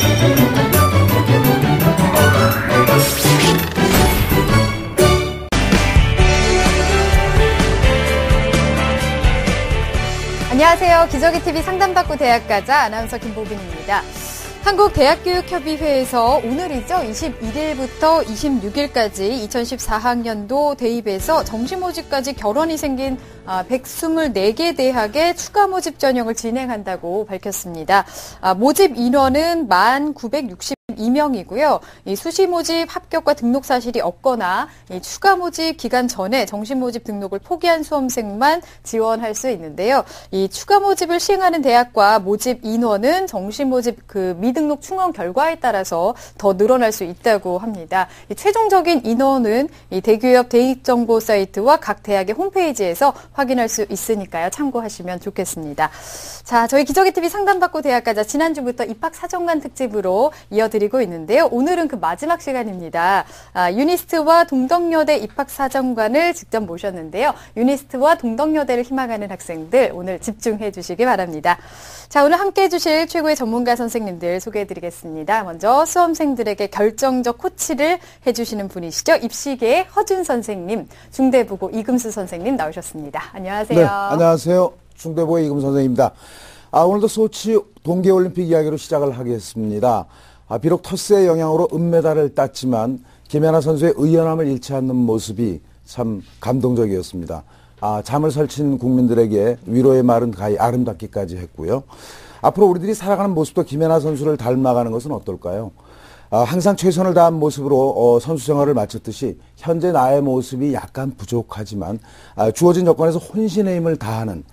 안녕하세요. 기저귀TV 상담받고 대학가자 아나운서 김보빈입니다. 한국대학교육협의회에서 오늘이죠. 21일부터 26일까지 2014학년도 대입에서 정시모집까지 결원이 생긴 124개 대학의 추가 모집 전형을 진행한다고 밝혔습니다. 모집 인원은 1,962명이고요. 이 수시 모집 합격과 등록 사실이 없거나 이 추가 모집 기간 전에 정시 모집 등록을 포기한 수험생만 지원할 수 있는데요. 이 추가 모집을 시행하는 대학과 모집 인원은 정시 모집 미등록 충원 결과에 따라서 더 늘어날 수 있다고 합니다. 이 최종적인 인원은 이 대기업 대입정보 사이트와 각 대학의 홈페이지에서 확인할 수 있으니까요. 참고하시면 좋겠습니다. 자, 저희 기저귀TV 상담받고 대학가자 지난주부터 입학사정관 특집으로 이어드리고 있는데요. 오늘은 그 마지막 시간입니다. 유니스트와 동덕여대 입학사정관을 직접 모셨는데요. 유니스트와 동덕여대를 희망하는 학생들 오늘 집중해 주시기 바랍니다. 자, 오늘 함께해 주실 최고의 전문가 선생님들 소개해드리겠습니다. 먼저 수험생들에게 결정적 코치를 해주시는 분이시죠. 입시계의 허준 선생님, 중대부고 이금수 선생님 나오셨습니다. 안녕하세요. 네, 안녕하세요. 중대부고의 이금수 선생님입니다. 오늘도 소치 동계올림픽 이야기로 시작을 하겠습니다. 비록 터스의 영향으로 은메달을 땄지만 김연아 선수의 의연함을 잃지 않는 모습이 참 감동적이었습니다. 잠을 설친 국민들에게 위로의 말은 가히 아름답기까지 했고요. 앞으로 우리들이 살아가는 모습도 김연아 선수를 닮아가는 것은 어떨까요? 항상 최선을 다한 모습으로 선수 생활을 마쳤듯이 현재 나의 모습이 약간 부족하지만 주어진 여건에서 혼신의 힘을 다하는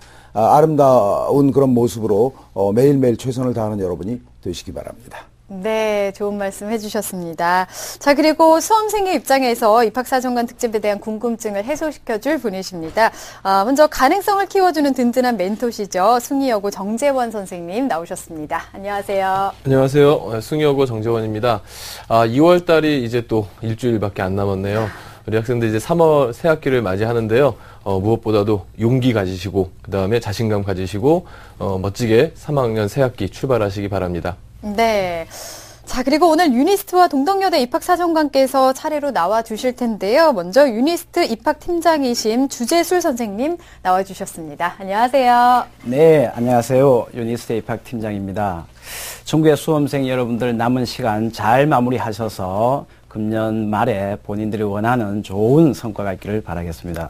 아름다운 그런 모습으로 매일매일 최선을 다하는 여러분이 되시기 바랍니다. 네, 좋은 말씀 해주셨습니다. 자, 그리고 수험생의 입장에서 입학사정관 특집에 대한 궁금증을 해소시켜줄 분이십니다. 먼저 가능성을 키워주는 든든한 멘토시죠. 숭의여고 정재원 선생님 나오셨습니다. 안녕하세요. 안녕하세요. 숭의여고 정재원입니다. 2월 달이 이제 또 일주일밖에 안 남았네요. 우리 학생들 이제 3월 새 학기를 맞이하는데요. 무엇보다도 용기 가지시고, 그 다음에 자신감 가지시고, 멋지게 3학년 새 학기 출발하시기 바랍니다. 네. 자, 그리고 오늘 유니스트와 동덕여대 입학사정관께서 차례로 나와 주실 텐데요. 먼저 유니스트 입학팀장이신 주재술 선생님 나와 주셨습니다. 안녕하세요. 네, 안녕하세요. 유니스트 입학팀장입니다. 전국의 수험생 여러분들 남은 시간 잘 마무리하셔서 금년 말에 본인들이 원하는 좋은 성과가 있기를 바라겠습니다.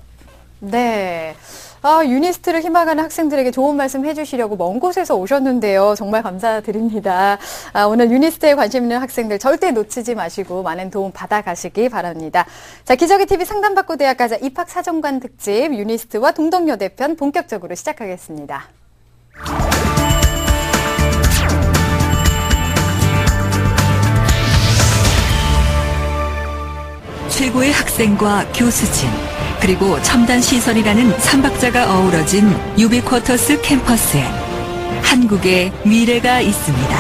네. 유니스트를 희망하는 학생들에게 좋은 말씀 해주시려고 먼 곳에서 오셨는데요. 정말 감사드립니다. 오늘 유니스트에 관심 있는 학생들 절대 놓치지 마시고 많은 도움 받아가시기 바랍니다. 자, 기저귀TV 상담받고 대학가자 입학사정관 특집 유니스트와 동덕여대 편 본격적으로 시작하겠습니다. 최고의 학생과 교수진, 그리고 첨단 시설이라는 3박자가 어우러진 유비쿼터스 캠퍼스에 한국의 미래가 있습니다.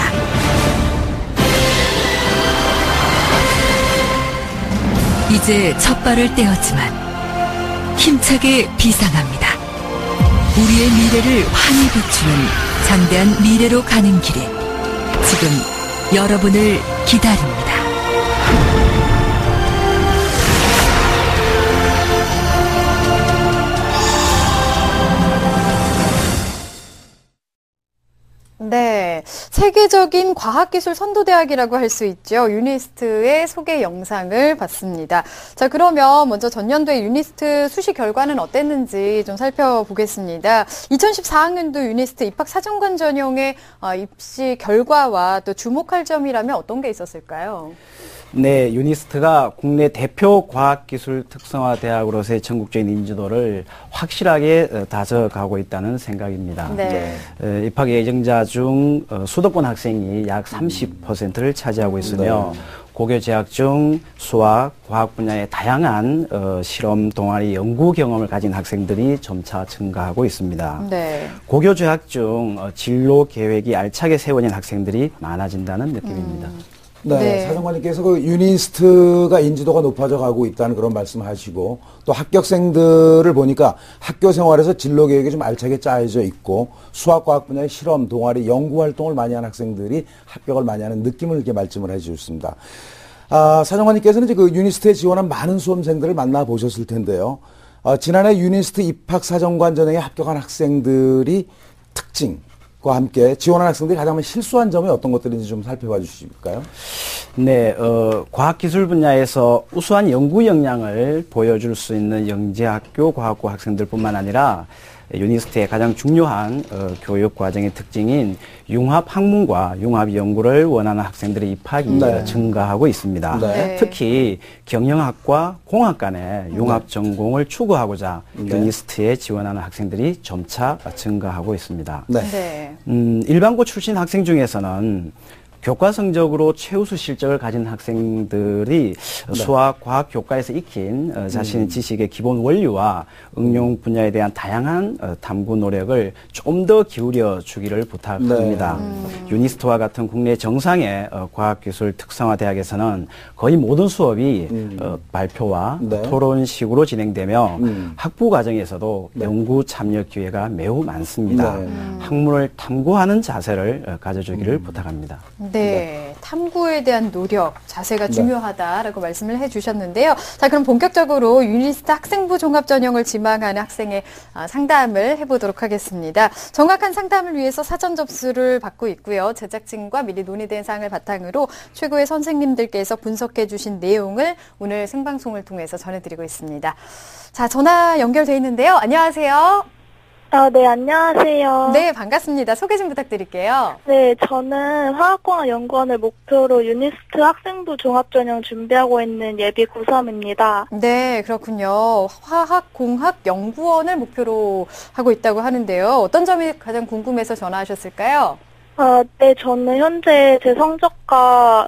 이제 첫 발을 떼었지만 힘차게 비상합니다. 우리의 미래를 환히 비추는 장대한 미래로 가는 길이 지금 여러분을 기다립니다. 네, 세계적인 과학기술 선도대학이라고 할 수 있죠. 유니스트의 소개 영상을 봤습니다. 자, 그러면 먼저 전년도의 유니스트 수시 결과는 어땠는지 좀 살펴보겠습니다. 2014학년도 유니스트 입학사정관 전형의 입시 결과와 또 주목할 점이라면 어떤 게 있었을까요? 네, 유니스트가 국내 대표 과학기술 특성화 대학으로서의 전국적인 인지도를 확실하게 다져가고 있다는 생각입니다. 네. 입학 예정자 중 수도권 학생이 약 30%를 차지하고 있으며 고교 재학 중 수학, 과학 분야의 다양한 실험, 동아리, 연구 경험을 가진 학생들이 점차 증가하고 있습니다. 네. 고교 재학 중 진로 계획이 알차게 세워진 학생들이 많아진다는 느낌입니다. 네, 네. 사정관님께서 그 유니스트가 인지도가 높아져 가고 있다는 그런 말씀하시고 또 합격생들을 보니까 학교 생활에서 진로 계획이 좀 알차게 짜여져 있고 수학, 과학 분야의 실험, 동아리, 연구 활동을 많이 하는 학생들이 합격을 많이 하는 느낌을 이렇게 말씀을 해주셨습니다. 사정관님께서는 이제 그 유니스트에 지원한 많은 수험생들을 만나보셨을 텐데요. 지난해 유니스트 입학 사정관 전형에 합격한 학생들이 특징과 함께 지원한 학생들이 가장 많이 실수한 점이 어떤 것들인지 좀 살펴봐 주실까요? 네, 과학기술 분야에서 우수한 연구 역량을 보여줄 수 있는 영재학교 과학고 학생들뿐만 아니라 유니스트의 가장 중요한 교육 과정의 특징인 융합 학문과 융합 연구를 원하는 학생들의 입학이 네. 증가하고 있습니다. 네. 특히 경영학과 공학 간의 융합 전공을 추구하고자 네. 유니스트에 지원하는 학생들이 점차 증가하고 있습니다. 네. 네. 일반고 출신 학생 중에서는 교과 성적으로 최우수 실적을 가진 학생들이 수학, 과학 교과에서 익힌 자신의 지식의 기본 원리와 응용 분야에 대한 다양한 탐구 노력을 좀 더 기울여 주기를 부탁합니다. 유니스트와 같은 국내 정상의 과학기술 특성화 대학에서는 거의 모든 수업이 발표와 네. 토론식으로 진행되며 학부 과정에서도 연구 참여 기회가 매우 많습니다. 네. 학문을 탐구하는 자세를 가져주기를 부탁합니다. 네, 탐구에 대한 노력, 자세가 중요하다라고 말씀을 해주셨는데요. 자, 그럼 본격적으로 유니스트 학생부 종합 전형을 지망하는 학생의 상담을 해보도록 하겠습니다. 정확한 상담을 위해서 사전 접수를 받고 있고요. 제작진과 미리 논의된 사항을 바탕으로 최고의 선생님들께서 분석해 주신 내용을 오늘 생방송을 통해서 전해드리고 있습니다. 자, 전화 연결돼 있는데요. 안녕하세요. 네, 안녕하세요. 네, 반갑습니다. 소개 좀 부탁드릴게요. 네, 저는 화학공학연구원을 목표로 유니스트 학생부 종합전형 준비하고 있는 예비 고3입니다. 네, 그렇군요. 화학공학연구원을 목표로 하고 있다고 하는데요. 어떤 점이 가장 궁금해서 전화하셨을까요? 네, 저는 현재 제 성적과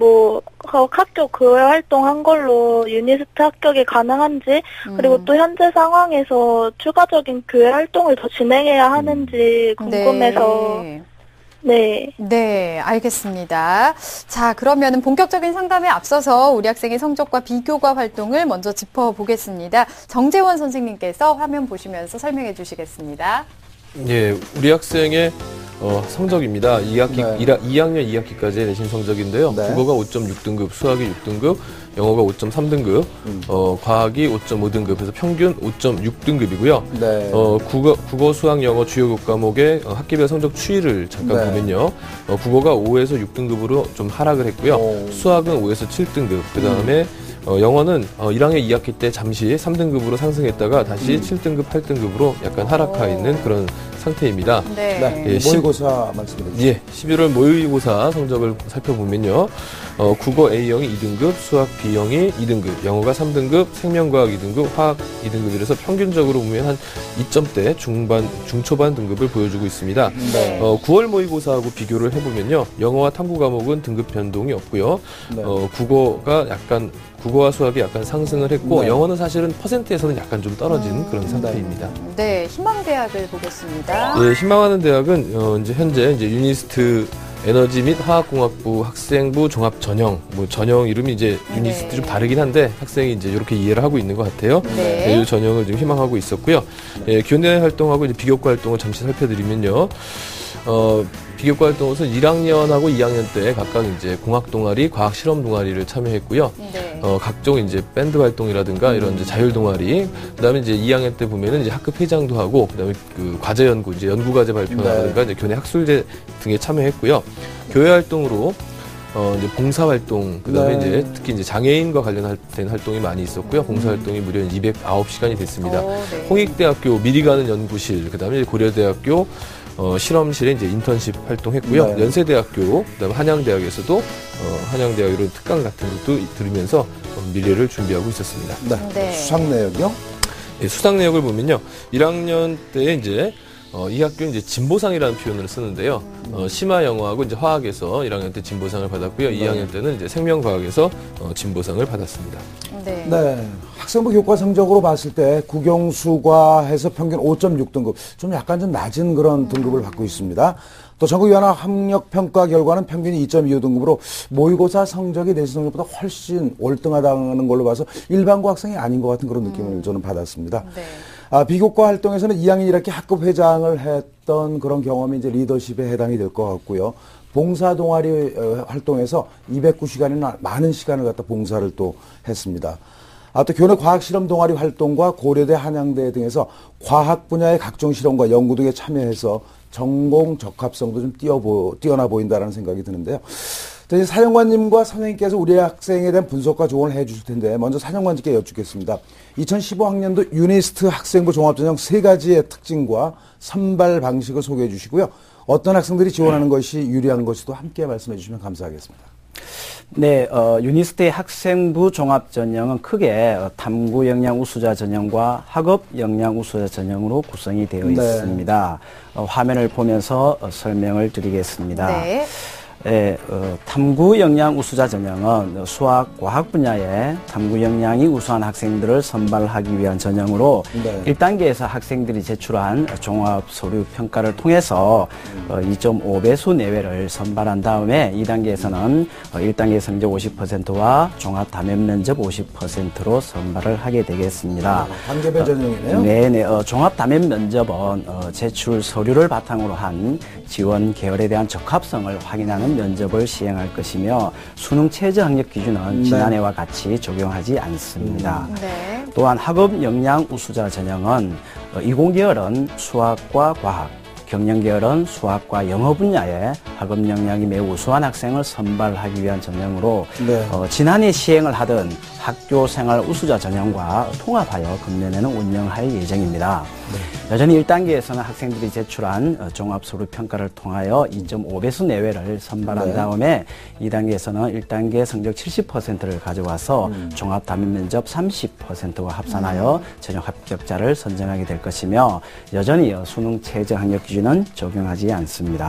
학교 교회 활동한 걸로 유니스트 합격이 가능한지, 그리고 또 현재 상황에서 추가적인 교회 활동을 더 진행해야 하는지 궁금해서, 네. 네, 알겠습니다. 자, 그러면 본격적인 상담에 앞서서 우리 학생의 성적과 비교과 활동을 먼저 짚어보겠습니다. 정재원 선생님께서 화면 보시면서 설명해 주시겠습니다. 예, 우리 학생의 성적입니다. 2학년 2학기까지 내신 성적인데요. 네. 국어가 5.6등급, 수학이 6등급, 영어가 5.3등급, 과학이 5.5등급, 그래서 평균 5.6등급이고요. 네. 국어, 수학, 영어 주요 교과목의 학기별 성적 추이를 잠깐 네. 보면요. 국어가 5에서 6등급으로 좀 하락을 했고요. 수학은 5에서 7등급, 그 다음에 영어는 1학년 2학기 때 잠시 3등급으로 상승했다가 다시 7등급, 8등급으로 약간 하락하 있는 그런 상태입니다. 네. 네. 예, 모의고사 말씀해 주시죠. 예, 11월 모의고사 성적을 살펴보면요. 국어 A형이 2등급, 수학 B형이 2등급, 영어가 3등급, 생명과학 2등급, 화학 2등급이라서 평균적으로 보면 한 2점대 중초반 등급을 보여주고 있습니다. 네. 9월 모의고사하고 비교를 해보면요. 영어와 탐구 과목은 등급 변동이 없고요. 네. 국어와 수학이 약간 상승을 했고, 네. 영어는 사실은 퍼센트에서는 약간 좀 떨어진 그런 상태입니다. 네, 희망대학을 보겠습니다. 예, 희망하는 대학은 현재 유니스트 에너지 및 화학공학부 학생부 종합 전형, 전형 이름이 이제 유니스트 좀 다르긴 한데 학생이 이제 이렇게 이해를 하고 있는 것 같아요. 네. 이 전형을 지금 희망하고 있었고요. 예, 교내 활동하고 이제 비교과 활동을 잠시 살펴드리면요. 비교과 활동에서 1학년하고 2학년 때 각각 이제 공학 동아리, 과학 실험 동아리를 참여했고요. 네. 각종 이제 밴드 활동이라든가 이런 이제 자율 동아리, 그다음에 이제 2학년 때 보면은 이제 학급 회장도 하고, 그다음에 그 과제 연구, 이제 연구 과제 발표라든가 이제 교내 학술제 등에 참여했고요. 교회 활동으로 이제 봉사 활동, 그다음에 네. 이제 특히 이제 장애인과 관련된 활동이 많이 있었고요. 봉사 활동이 무려 209시간이 됐습니다. 네. 홍익대학교 미리 가는 연구실, 그다음에 고려대학교 실험실에 이제 인턴십 활동했고요. 네. 연세대학교, 그다음에 한양대학에서도 한양대학 이런 특강 같은 것도 들으면서 미래를 준비하고 있었습니다. 네. 네. 수상 내역이요? 예, 수상 내역을 보면요. 1학년 때 이제 이 학교는 이제 진보상이라는 표현을 쓰는데요. 심화 영어하고 이제 화학에서 1학년 때 진보상을 받았고요. 2학년 때는 이제 생명과학에서 진보상을 받았습니다. 네. 네. 학생부 교과 성적으로 봤을 때 국영수과에서 평균 5.6등급, 좀 약간 좀 낮은 그런 등급을 받고 있습니다. 또 전국연합 학력평가 결과는 평균이 2.25등급으로 모의고사 성적이 내신 성적보다 훨씬 월등하다는 걸로 봐서 일반고 학생이 아닌 것 같은 그런 느낌을 저는 받았습니다. 네. 비교과 활동에서는 2학년 1학기 학급 회장을 했던 그런 경험이 이제 리더십에 해당이 될 것 같고요. 봉사 동아리 활동에서 209시간이나 많은 시간을 갖다 봉사를 또 했습니다. 또 교내 과학실험 동아리 활동과 고려대, 한양대 등에서 과학 분야의 각종 실험과 연구 등에 참여해서 전공 적합성도 좀 뛰어나 보인다는 생각이 드는데요. 이제 사령관님과 선생님께서 우리 학생에 대한 분석과 조언을 해 주실 텐데 먼저 사령관님께 여쭙겠습니다. 2015학년도 유니스트 학생부 종합전형 3가지의 특징과 선발 방식을 소개해 주시고요. 어떤 학생들이 지원하는 것이 유리한 것이도 함께 말씀해 주시면 감사하겠습니다. 네, 유니스트의 학생부 종합전형은 크게 탐구 역량 우수자 전형과 학업 역량 우수자 전형으로 구성이 되어 있습니다. 화면을 보면서 설명을 드리겠습니다. 네. 탐구 역량 우수자 전형은 수학, 과학 분야에 탐구 역량이 우수한 학생들을 선발하기 위한 전형으로 1단계에서 학생들이 제출한 종합 서류 평가를 통해서 2.5배수 내외를 선발한 다음에 2단계에서는 1단계 성적 50%와 종합 다면 면접 50%로 선발을 하게 되겠습니다. 단계별 전형이네요. 네네. 종합 다면 면접은 제출 서류를 바탕으로 한 지원 계열에 대한 적합성을 확인하는 면접을 시행할 것이며 수능 최저 학력 기준은 지난해와 같이 적용하지 않습니다. 네. 또한 학업 역량 우수자 전형은 이공계열은 수학과 과학, 경영계열은 수학과 영어 분야에 학업 역량이 매우 우수한 학생을 선발하기 위한 전형으로 지난해 시행을 하던 학교 생활 우수자 전형과 통합하여 금년에는 운영할 예정입니다. 여전히 1단계에서는 학생들이 제출한 종합 서류 평가를 통하여 2.5배수 내외를 선발한 다음에 2단계에서는 1단계 성적 70%를 가져와서 종합 다면 면접 30%와 합산하여 전형 합격자를 선정하게 될 것이며 여전히 수능 최저 학력 기준은 적용하지 않습니다.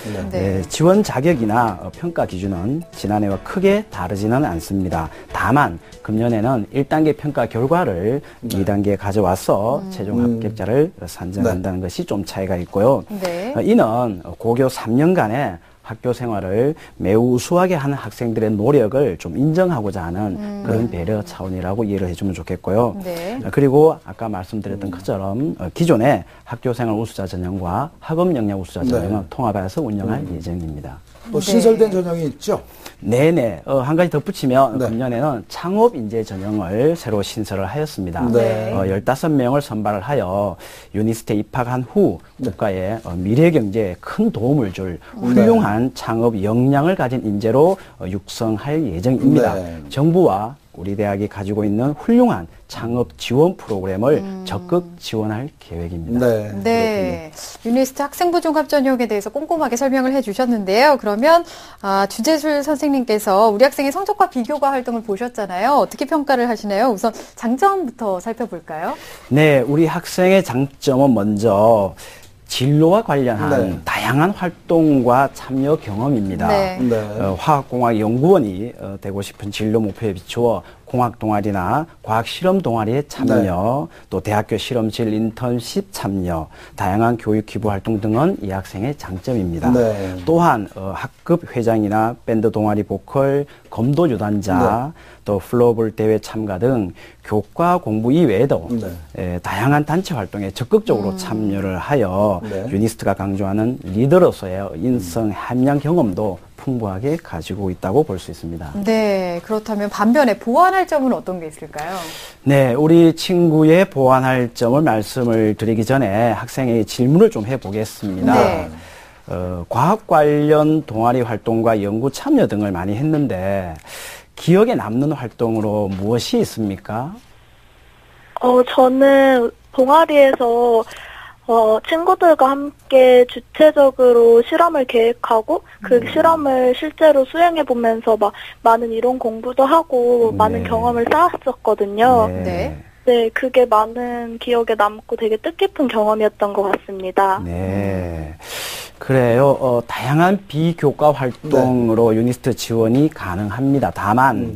지원 자격이나 평가 기준은 지난해와 크게 다르지는 않습니다. 다만 금년에는 1단계 평가 결과를 2단계에 가져와서 최종 합격자를 산정한다는 것이 좀 차이가 있고요. 이는 고교 3년간의 학교 생활을 매우 우수하게 하는 학생들의 노력을 좀 인정하고자 하는 그런 배려 차원이라고 이해를 해주면 좋겠고요. 그리고 아까 말씀드렸던 것처럼 기존의 학교 생활 우수자 전형과 학업 역량 우수자 전형은 통합해서 운영할 예정입니다. 또 신설된 전형이 있죠? 네네. 한 가지 덧붙이면 금년에는 창업인재 전형을 새로 신설을 하였습니다. 15명을 선발을 하여 유니스트에 입학한 후 국가의 미래 경제에 큰 도움을 줄 훌륭한 창업 역량을 가진 인재로 육성할 예정입니다. 정부와 우리 대학이 가지고 있는 훌륭한 창업 지원 프로그램을 적극 지원할 계획입니다. 네. 유니스트 학생부 종합 전형에 대해서 꼼꼼하게 설명을 해주셨는데요. 그러면 주재술 선생님께서 우리 학생의 성적과 비교과 활동을 보셨잖아요. 어떻게 평가를 하시나요? 우선 장점부터 살펴볼까요? 네, 우리 학생의 장점은 먼저 진로와 관련한 다양한 활동과 참여 경험입니다. 화학공학연구원이 되고 싶은 진로 목표에 비추어 공학 동아리나 과학 실험 동아리에 참여, 또 대학교 실험실 인턴십 참여, 다양한 교육 기부 활동 등은 이 학생의 장점입니다. 또한 학급 회장이나 밴드 동아리 보컬, 검도 유단자, 또 플로어볼 대회 참가 등 교과 공부 이외에도 다양한 단체 활동에 적극적으로 참여를 하여 유니스트가 강조하는 리더로서의 인성 함량 경험도 풍부하게 가지고 있다고 볼 수 있습니다. 네, 그렇다면 반면에 보완할 점은 어떤 게 있을까요? 네, 우리 친구의 보완할 점을 말씀을 드리기 전에 학생에게 질문을 좀 해보겠습니다. 과학 관련 동아리 활동과 연구 참여 등을 많이 했는데 기억에 남는 활동으로 무엇이 있습니까? 저는 동아리에서 친구들과 함께 주체적으로 실험을 계획하고 그 실험을 실제로 수행해보면서 막 많은 이론 공부도 하고 많은 경험을 쌓았었거든요. 네, 그게 많은 기억에 남고 되게 뜻깊은 경험이었던 것 같습니다. 네. 그래요. 다양한 비교과 활동으로 유니스트 지원이 가능합니다. 다만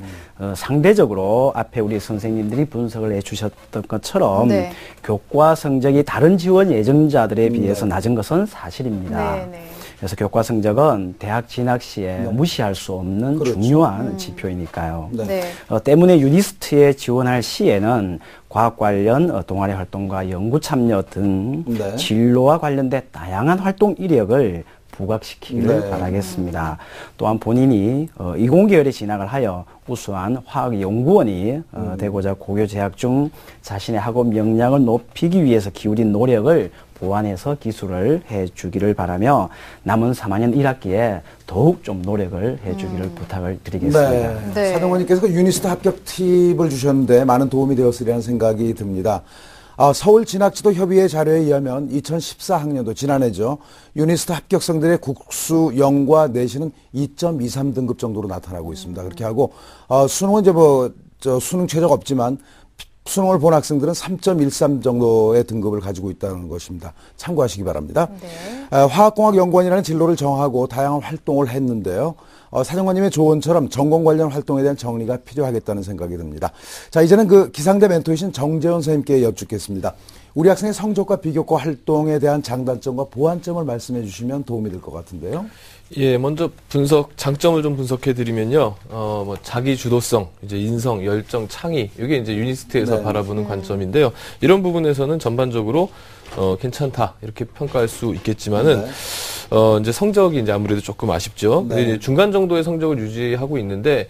상대적으로 앞에 우리 선생님들이 분석을 해주셨던 것처럼 네. 교과 성적이 다른 지원 예정자들에 비해서 낮은 것은 사실입니다. 네, 네. 그래서 교과 성적은 대학 진학 시에 무시할 수 없는 그렇죠. 중요한 지표이니까요. 네. 네. 때문에 유니스트에 지원할 시에는 과학 관련 동아리 활동과 연구 참여 등 네. 진로와 관련된 다양한 활동 이력을 부각시키기를 네. 바라겠습니다. 또한 본인이 이공계열에 진학을 하여 우수한 화학연구원이 되고자 고교 재학 중 자신의 학업 역량을 높이기 위해서 기울인 노력을 보완해서 기술을 해주기를 바라며 남은 3학년 1학기에 더욱 좀 노력을 해주기를 부탁을 드리겠습니다. 네. 네. 사정관님께서 그 유니스트 합격 팁을 주셨는데 많은 도움이 되었으리라는 생각이 듭니다. 서울 진학지도 협의회 자료에 의하면 2014학년도 지난해죠. 유니스트 합격생들의 국수, 영과 내신은 2.23등급 정도로 나타나고 있습니다. 그렇게 하고 수능은 이제 수능 최저가 없지만 수능을 본 학생들은 3.13 정도의 등급을 가지고 있다는 것입니다. 참고하시기 바랍니다. 네. 화학공학연구원이라는 진로를 정하고 다양한 활동을 했는데요. 사정관님의 조언처럼 전공 관련 활동에 대한 정리가 필요하겠다는 생각이 듭니다. 자, 이제는 그 기상대 멘토이신 정재원 선생님께 여쭙겠습니다. 우리 학생의 성적과 비교과 활동에 대한 장단점과 보완점을 말씀해 주시면 도움이 될 것 같은데요. 예, 먼저 장점을 좀 분석해 드리면요. 자기 주도성, 이제 인성, 열정, 창의, 이게 이제 유니스트에서 네. 바라보는 관점인데요. 이런 부분에서는 전반적으로 괜찮다 이렇게 평가할 수 있겠지만은 네. 이제 성적이 이제 아무래도 조금 아쉽죠. 네. 근데 이제 중간 정도의 성적을 유지하고 있는데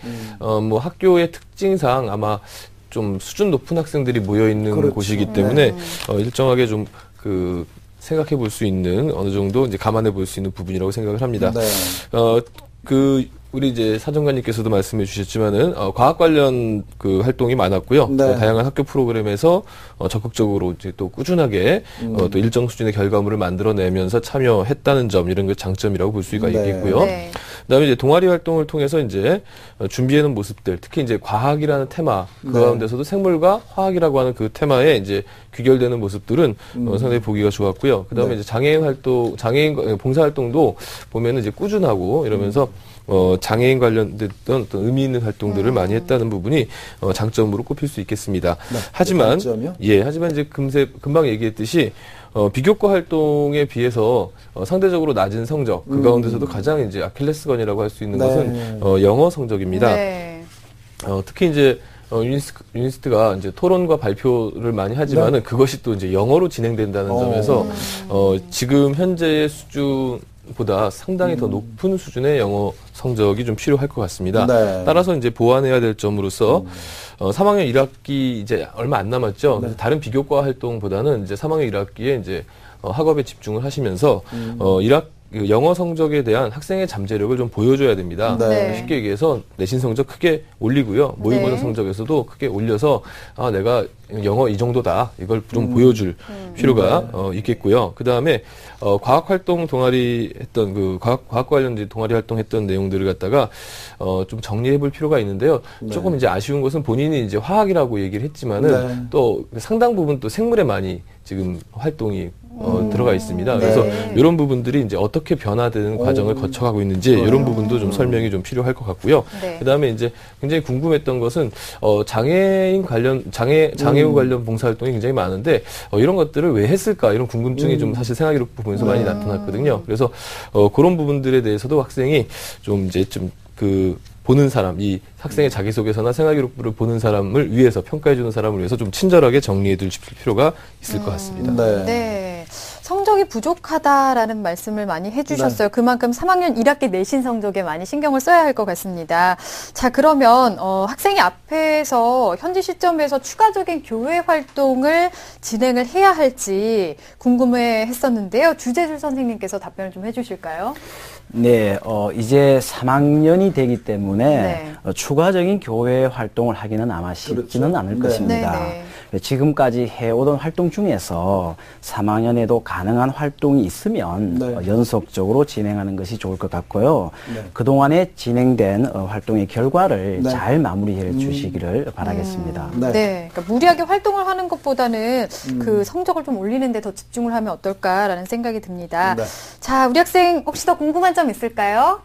학교의 특징상 아마 좀 수준 높은 학생들이 모여 있는 그렇죠. 곳이기 때문에 일정하게 좀 생각해 볼 수 있는 어느 정도 이제 감안해 볼 수 있는 부분이라고 생각을 합니다. 네. 우리 이제 사정관님께서도 말씀해 주셨지만은 과학 관련 그 활동이 많았고요. 네. 다양한 학교 프로그램에서 적극적으로 이제 또 꾸준하게 또 일정 수준의 결과물을 만들어내면서 참여했다는 점 이런 게 장점이라고 볼 수가 네. 있겠고요. 네. 그다음에 이제 동아리 활동을 통해서 이제 준비해놓은 모습들, 특히 이제 과학이라는 테마 그 네. 가운데서도 생물과 화학이라고 하는 그 테마에 이제 귀결되는 모습들은 상당히 보기가 좋았고요. 그다음에 네. 이제 장애인 봉사 활동도 보면은 이제 꾸준하고 이러면서 장애인 관련됐던 어떤 의미 있는 활동들을 많이 했다는 부분이 장점으로 꼽힐 수 있겠습니다. 네. 하지만 장점이요? 하지만 이제 금방 얘기했듯이 비교과 활동에 비해서 상대적으로 낮은 성적 그 가운데서도 가장 이제 아킬레스건이라고 할 수 있는 네. 것은 영어 성적입니다. 네. 특히 이제 유니스트가 이제 토론과 발표를 많이 하지만은 그것이 또 이제 영어로 진행된다는 점에서 지금 현재의 수준보다 상당히 더 높은 수준의 영어 성적이 좀 필요할 것 같습니다. 네. 따라서 이제 보완해야 될 점으로서 3학년 1학기 이제 얼마 안 남았죠. 그래서 다른 비교과 활동보다는 이제 3학년 1학기에 이제 학업에 집중을 하시면서 영어 성적에 대한 학생의 잠재력을 좀 보여줘야 됩니다. 네. 쉽게 얘기해서 내신 성적 크게 올리고요. 모의고사 네. 성적에서도 크게 올려서 내가 영어 이 정도다. 이걸 좀 보여줄 필요가 있겠고요. 그 다음에 과학 활동 동아리 했던 과학 관련 동아리 활동했던 내용들을 갖다가 좀 정리해 볼 필요가 있는데요. 네. 조금 이제 아쉬운 것은 본인이 이제 화학이라고 얘기를 했지만은 네. 또 상당 부분 또 생물에 많이 지금 활동이 들어가 있습니다. 그래서 네. 이런 부분들이 이제 어떻게 변화되는 과정을 거쳐가고 있는지 이런 부분도 좀 설명이 좀 필요할 것 같고요. 네. 그다음에 이제 굉장히 궁금했던 것은 장애우 관련 봉사활동이 굉장히 많은데 이런 것들을 왜 했을까 이런 궁금증이 좀 사실 생활기록 부분에서 많이 나타났거든요. 그래서 그런 부분들에 대해서도 학생이 좀 이제 보는 사람, 이 학생의 자기소개서나 생활기록부를 보는 사람을 위해서, 평가해주는 사람을 위해서 좀 친절하게 정리해 둘 필요가 있을 것 같습니다. 네. 네. 성적이 부족하다라는 말씀을 많이 해주셨어요. 그만큼 3학년 1학기 내신 성적에 많이 신경을 써야 할 것 같습니다. 자, 그러면 학생이 앞에서 현재 시점에서 추가적인 교회 활동을 진행을 해야 할지 궁금해했었는데요. 주재술 선생님께서 답변을 좀 해주실까요? 네, 이제 3학년이 되기 때문에 네. 추가적인 교회 활동을 하기는 아마 쉽지는 그렇죠. 않을 네. 것입니다. 네, 네. 지금까지 해오던 활동 중에서 3학년에도 가능한 활동이 있으면 연속적으로 진행하는 것이 좋을 것 같고요. 그동안에 진행된 활동의 결과를 잘 마무리해 주시기를 바라겠습니다. 네. 그러니까 무리하게 활동을 하는 것보다는 그 성적을 좀 올리는 데 더 집중을 하면 어떨까라는 생각이 듭니다. 자, 우리 학생 혹시 더 궁금한 점 있을까요?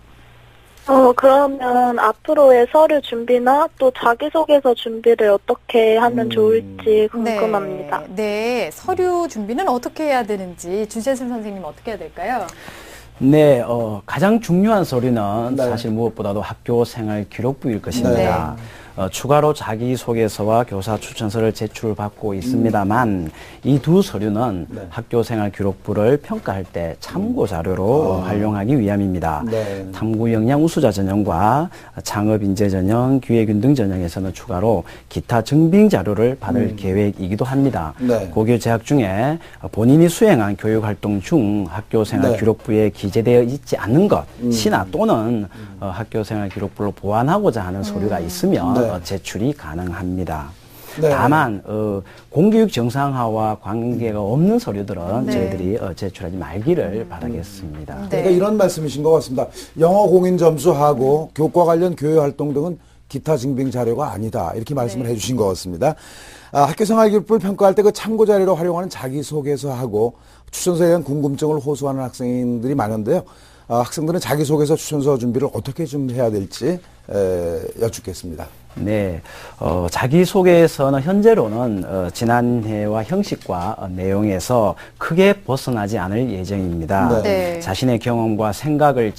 그러면 앞으로의 서류 준비나 또 자기소개서 준비를 어떻게 하면 좋을지 궁금합니다. 네, 서류 준비는 어떻게 해야 되는지 주재슬 선생님 어떻게 해야 될까요? 네, 가장 중요한 서류는 사실 무엇보다도 학교 생활 기록부일 것입니다. 추가로 자기소개서와 교사 추천서를 제출받고 있습니다만 이 두 서류는 학교생활 기록부를 평가할 때 참고 자료로 활용하기 위함입니다. 탐구 역량 우수자 전형과 창업 인재 전형, 기회균등 전형에서는 추가로 기타 증빙 자료를 받을 계획이기도 합니다. 고교 재학 중에 본인이 수행한 교육 활동 중 학교생활 기록부에 기재되어 있지 않는 것이나 또는 학교생활 기록부를 보완하고자 하는 서류가 있으면 제출이 가능합니다. 다만 공교육 정상화와 관계가 없는 서류들은 저희들이 제출하지 말기를 바라겠습니다. 그러니까 이런 말씀이신 것 같습니다. 영어 공인 점수하고 교과 관련 교육 활동 등은 기타 증빙 자료가 아니다. 이렇게 말씀을 해주신 것 같습니다. 학교생활기록부를 평가할 때 그 참고 자료로 활용하는 자기소개서하고 추천서에 대한 궁금증을 호소하는 학생들이 많은데요. 학생들은 자기소개서 추천서 준비를 어떻게 좀 해야 될지 여쭙겠습니다. 네, 자기소개서는 현재로는 지난해와 형식과 내용에서 크게 벗어나지 않을 예정입니다. 자신의 경험과 생각을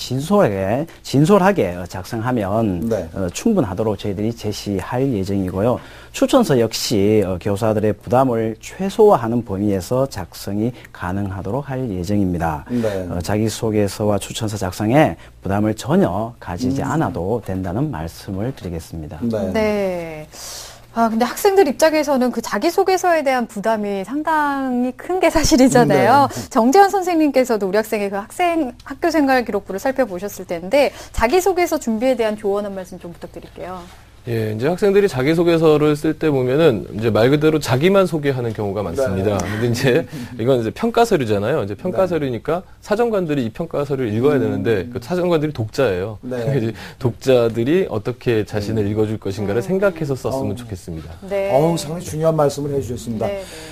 진솔하게 작성하면 충분하도록 저희들이 제시할 예정이고요. 추천서 역시 교사들의 부담을 최소화하는 범위에서 작성이 가능하도록 할 예정입니다. 자기소개서와 추천서 작성에 부담을 전혀 가지지 않아도 된다는 말씀을 드리겠습니다. 네. 근데 학생들 입장에서는 그 자기소개서에 대한 부담이 상당히 큰 게 사실이잖아요. 정재환 선생님께서도 우리 학생의 그 학교생활 기록부를 살펴보셨을 텐데, 자기소개서 준비에 대한 조언 한 말씀 좀 부탁드릴게요. 예, 이제 학생들이 자기소개서를 쓸 때 보면은 이제 말 그대로 자기만 소개하는 경우가 많습니다. 근데 이제 이건 이제 평가서류잖아요. 이제 평가서류니까 사정관들이 이 평가서류를 읽어야 되는데 그 사정관들이 독자예요. 이제 독자들이 어떻게 자신을 읽어줄 것인가를 생각해서 썼으면 좋겠습니다. 상당히 중요한 말씀을 해주셨습니다.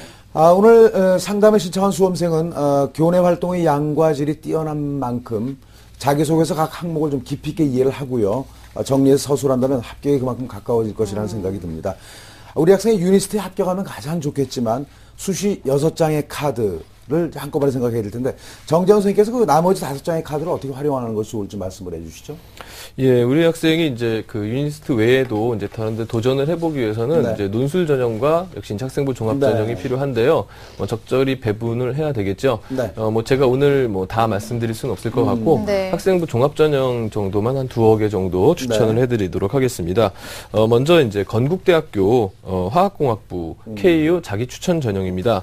오늘 상담을 신청한 수험생은 교내 활동의 양과 질이 뛰어난 만큼 자기소개서 각 항목을 좀 깊이 있게 이해를 하고요. 정리해서 서술한다면 합격에 그만큼 가까워질 것이라는 생각이 듭니다. 우리 학생이 유니스트에 합격하면 가장 좋겠지만 수시 6장의 카드를 한꺼번에 생각해야 될 텐데 정재환 선생님께서 그 나머지 5장의 카드를 어떻게 활용하는 것이 좋을지 말씀을 해주시죠. 예, 우리 학생이 이제 그 유니스트 외에도 이제 다른 데 도전을 해보기 위해서는 이제 논술 전형과 역시 학생부 종합 전형이 필요한데요. 적절히 배분을 해야 되겠죠. 제가 오늘 다 말씀드릴 수는 없을 것 같고 학생부 종합 전형 정도만 한 2개 정도 추천을 해드리도록 하겠습니다. 먼저 이제 건국대학교 화학공학부 KU 자기 추천 전형입니다.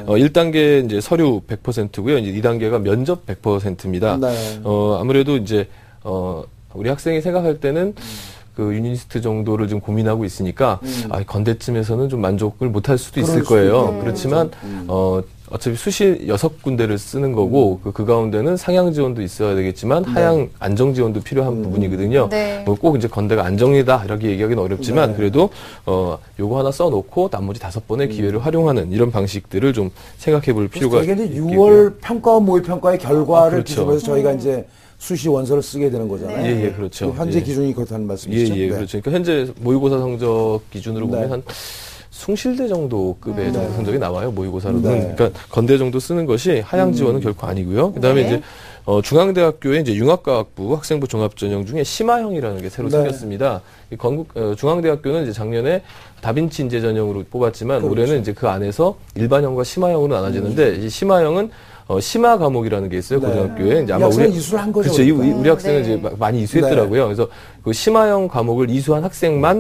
1단계 이제 서류 100%고요. 이제 2단계가 면접 100%입니다. 아무래도 이제 우리 학생이 생각할 때는 그 유니스트 정도를 좀 고민하고 있으니까 건대쯤에서는 좀 만족을 못할 수도 있을 거예요. 그렇지만 어차피 수시 6군데를 쓰는 거고 그 가운데는 상향 지원도 있어야 되겠지만 하향 안정 지원도 필요한 부분이거든요. 꼭 이제 건대가 안정이다 이렇게 얘기하기는 어렵지만 그래도 요거 하나 써놓고 나머지 5번의 기회를 활용하는 이런 방식들을 좀 생각해 볼 필요가 이게 이제 6월 평가원 모의평가의 결과를 기준으로 해서 저희가 이제 수시 원서를 쓰게 되는 거잖아요. 그렇죠. 현재 기준이 그렇다는 말씀이시죠? 그렇죠. 그러니까 현재 모의고사 성적 기준으로 보면 한 숭실대 정도 급의 성적이 나와요. 모의고사로는. 그러니까 건대 정도 쓰는 것이 하향 지원은 결코 아니고요. 그다음에 이제 중앙대학교의 이제 융합과학부 학생부 종합전형 중에 심화형이라는 게 새로 생겼습니다. 중앙대학교는 이제 작년에 다빈치 인재 전형으로 뽑았지만 올해는 이제 그 안에서 일반형과 심화형으로 나눠지는데 이 심화형은 심화 과목이라는 게 있어요. 고등학교에. 이제 아마 우리 이수를 한 거죠. 그렇죠. 우리 학생은 이제 많이 이수했더라고요. 그래서 그 심화형 과목을 이수한 학생만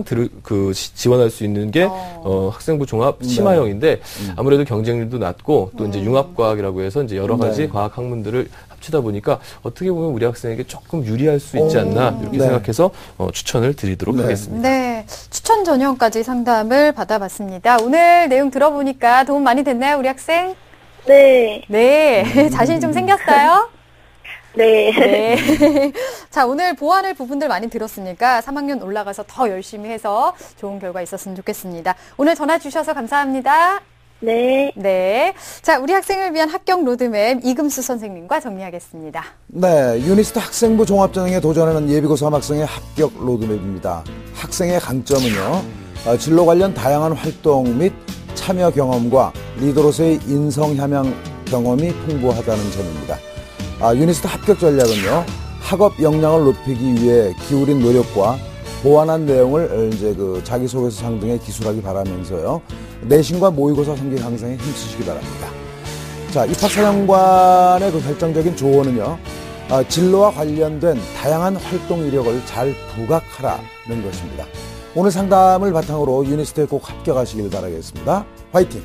지원할 수 있는 게 학생부 종합 심화형인데 아무래도 경쟁률도 낮고 또 이제 융합과학이라고 해서 이제 여러 가지 과학 학문들을 합치다 보니까 어떻게 보면 우리 학생에게 조금 유리할 수 있지 않나 이렇게 생각해서 추천을 드리도록 하겠습니다. 추천 추천 전형까지 상담을 받아봤습니다. 오늘 내용 들어보니까 도움 많이 됐나요, 우리 학생? 네. 네. 자신 좀 생겼어요? 네. 네. 자, 오늘 보완할 부분들 많이 들었으니까 3학년 올라가서 더 열심히 해서 좋은 결과 있었으면 좋겠습니다. 오늘 전화 주셔서 감사합니다. 네. 네. 자, 우리 학생을 위한 합격 로드맵 이금수 선생님과 정리하겠습니다. 네, 유니스트 학생부 종합전형에 도전하는 예비고 3학생의 합격 로드맵입니다. 학생의 강점은요, 진로 관련 다양한 활동 및 참여 경험과 리더로서의 인성 함양 경험이 풍부하다는 점입니다. 유니스트 합격 전략은요, 학업 역량을 높이기 위해 기울인 노력과 보완한 내용을 이제 자기소개서 상 등에 기술하기 바라면서요, 내신과 모의고사 성적 향상에 힘쓰시기 바랍니다. 자, 입학사령관의 결정적인 조언은요, 진로와 관련된 다양한 활동 이력을 잘 부각하라는 것입니다. 오늘 상담을 바탕으로 유니스트에 꼭 합격하시길 바라겠습니다. 화이팅!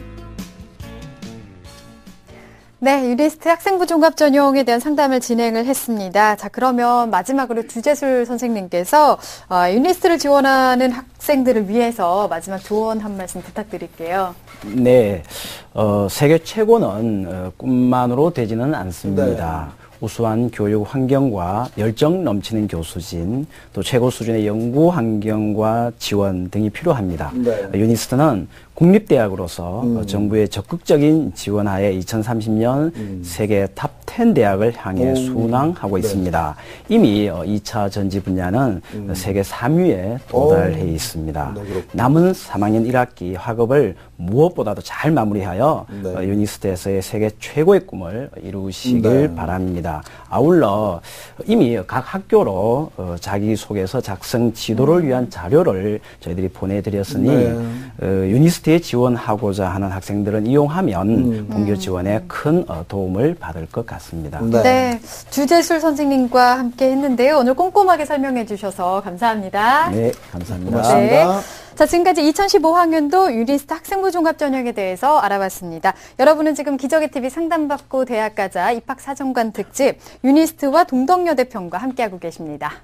네, 유니스트 학생부 종합 전형에 대한 상담을 진행을 했습니다. 자, 그러면 마지막으로 주재술 선생님께서 유니스트를 지원하는 학생들을 위해서 마지막 조언 한 말씀 부탁드릴게요. 네, 세계 최고는 꿈만으로 되지는 않습니다. 네. 우수한 교육 환경과 열정 넘치는 교수진, 또 최고 수준의 연구 환경과 지원 등이 필요합니다. 네. 유니스트는 국립대학으로서 정부의 적극적인 지원하에 2030년 세계 탑 10 대학을 향해 순항하고 있습니다. 이미 2차 전지 분야는 세계 3위에 도달해 있습니다. 남은 3학년 1학기 학업을 무엇보다도 잘 마무리하여 유니스트에서의 세계 최고의 꿈을 이루시길 바랍니다. 아울러 이미 각 학교로 자기소개서 작성 지도를 위한 자료를 저희들이 보내드렸으니 유니스트에 지원하고자 하는 학생들은 이용하면 본교 지원에 큰 도움을 받을 것 같습니다. 네, 주재술 선생님과 함께 했는데요. 오늘 꼼꼼하게 설명해 주셔서 감사합니다. 네, 감사합니다. 고맙습니다. 네. 자, 지금까지 2015학년도 유니스트 학생부 종합 전형에 대해서 알아봤습니다. 여러분은 지금 기적의 TV 상담받고 대학 가자 입학사정관 특집 유니스트와 동덕여대 편과 함께하고 계십니다.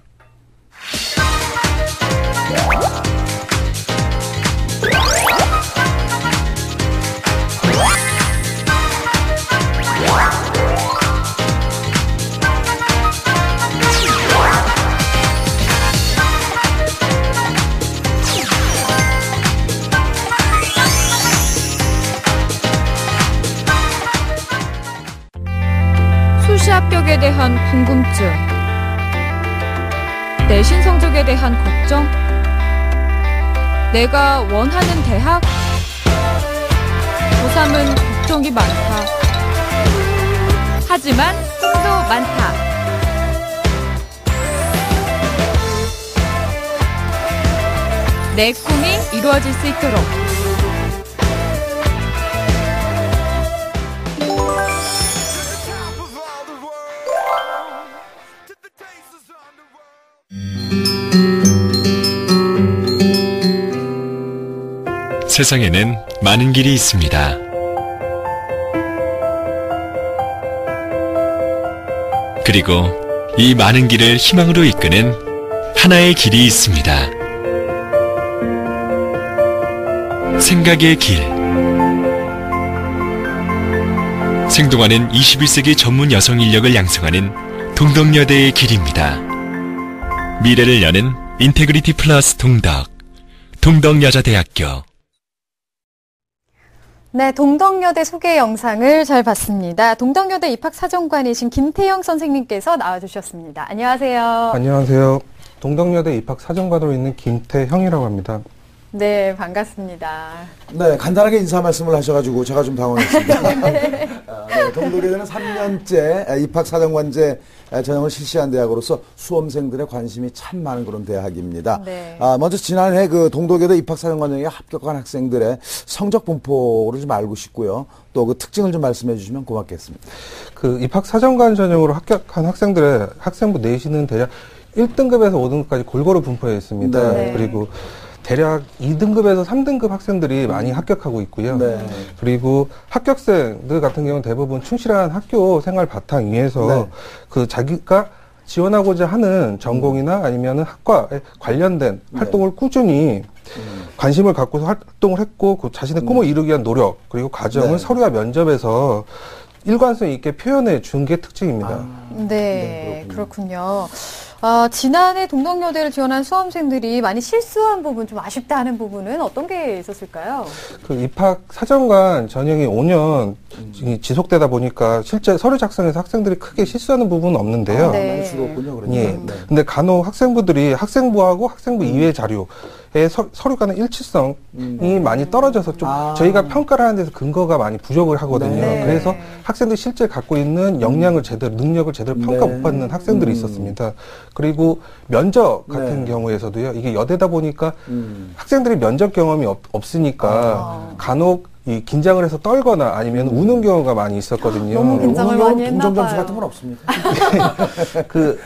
수시 합격에 대한 궁금증, 내신 성적에 대한 걱정, 내가 원하는 대학, 고3은 걱정이 많다. 하지만 꿈도 많다. 내 꿈이 이루어질 수 있도록 세상에는 많은 길이 있습니다. 그리고 이 많은 길을 희망으로 이끄는 하나의 길이 있습니다. 생각의 길. 생동하는 21세기 전문 여성 인력을 양성하는 동덕여대의 길입니다. 미래를 여는 인테그리티 플러스 동덕여자대학교. 네, 동덕여대 소개 영상을 잘 봤습니다. 동덕여대 입학사정관이신 김태영 선생님께서 나와주셨습니다. 안녕하세요. 안녕하세요. 동덕여대 입학사정관으로 있는 김태형이라고 합니다. 네, 반갑습니다. 네, 간단하게 인사 말씀을 하셔가지고 제가 좀 당황했습니다. 네, 동덕여대는 3년째 입학사정관제 전형을 실시한 대학으로서 수험생들의 관심이 참 많은 그런 대학입니다. 네. 먼저 지난해 그 동덕여대 입학사정관전형에 합격한 학생들의 성적 분포를 좀 알고 싶고요. 또 그 특징을 좀 말씀해 주시면 고맙겠습니다. 그 입학사정관 전형으로 합격한 학생들의 학생부 내신은 대략 1등급에서 5등급까지 골고루 분포해 있습니다. 네. 그리고 대략 2등급에서 3등급 학생들이 많이 합격하고 있고요. 네. 그리고 합격생들 같은 경우는 대부분 충실한 학교 생활 바탕 위에서 그 자기가 지원하고자 하는 전공이나 아니면 학과에 관련된 활동을 꾸준히 관심을 갖고서 활동을 했고 그 자신의 꿈을 이루기 위한 노력 그리고 과정을 서류와 면접에서 일관성 있게 표현해 준 게 특징입니다. 네, 그렇군요. 지난해 동덕여대를 지원한 수험생들이 많이 실수한 부분, 좀 아쉽다 하는 부분은 어떤 게 있었을까요? 그 입학 사정관 전형이 5년 지속되다 보니까 실제 서류 작성에서 학생들이 크게 실수하는 부분은 없는데요. 많이 줄었군요. 그러니까. 예. 근데 간혹 학생부들이 학생부하고 학생부 이외 자료에 서류 간의 일치성이 많이 떨어져서 좀 저희가 평가를 하는 데서 근거가 많이 부족을 하거든요. 네. 그래서 학생들이 실제 갖고 있는 역량을 제대로, 능력을 제대로 평가 못 받는 학생들이 있었습니다. 그리고 면접 같은 경우에서도요. 이게 여대다 보니까 학생들이 면접 경험이 없으니까 간혹 이 긴장을 해서 떨거나 아니면 우는 경우가 많이 있었거든요. 너무 긴장을 많이 했나 동점 점수 봐요. 같은 건 없습니까? 그